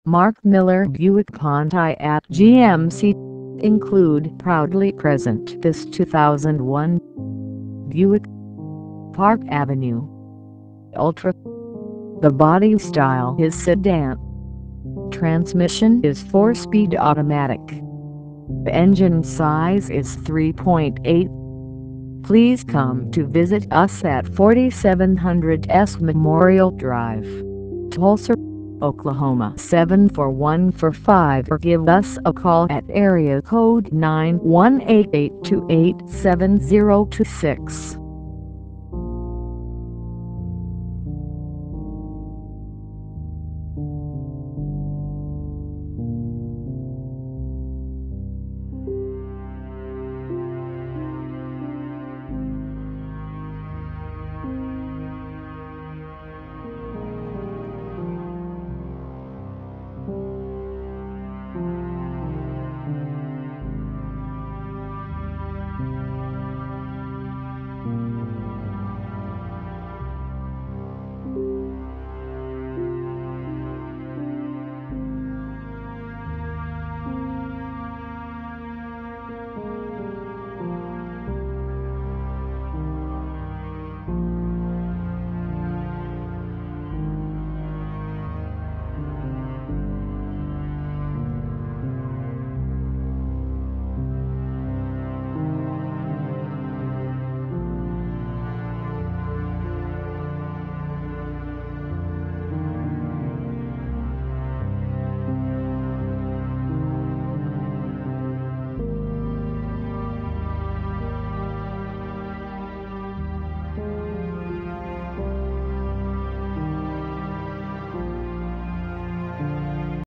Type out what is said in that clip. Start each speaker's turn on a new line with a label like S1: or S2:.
S1: Marc Miller Buick Pontiac GMC include proudly present this 2001 Buick Park Avenue Ultra. The body style is sedan. Transmission is 4-speed automatic. The engine size is 3.8. Please come to visit us at 4700 S Memorial Drive, Tulsa, Oklahoma 74145, or give us a call at area code 918-828-7026.